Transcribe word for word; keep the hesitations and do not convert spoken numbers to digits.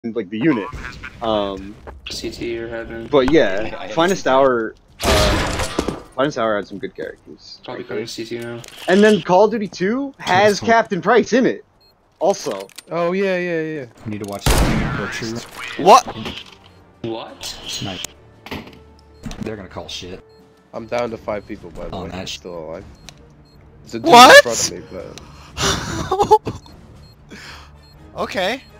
like the unit. Um, C T or heaven. but yeah, I, I Finest Hour. Uh, Finest Hour had some good characters. Probably going to C T now. And then Call of Duty two has Captain Price in it, also. Oh yeah, yeah, yeah. You need to watch the What? What? Nice. They're gonna call shit. I'm down to five people, by the Oh, way. nice. I'm still alive. There's a dude What? in front of me, but... Okay.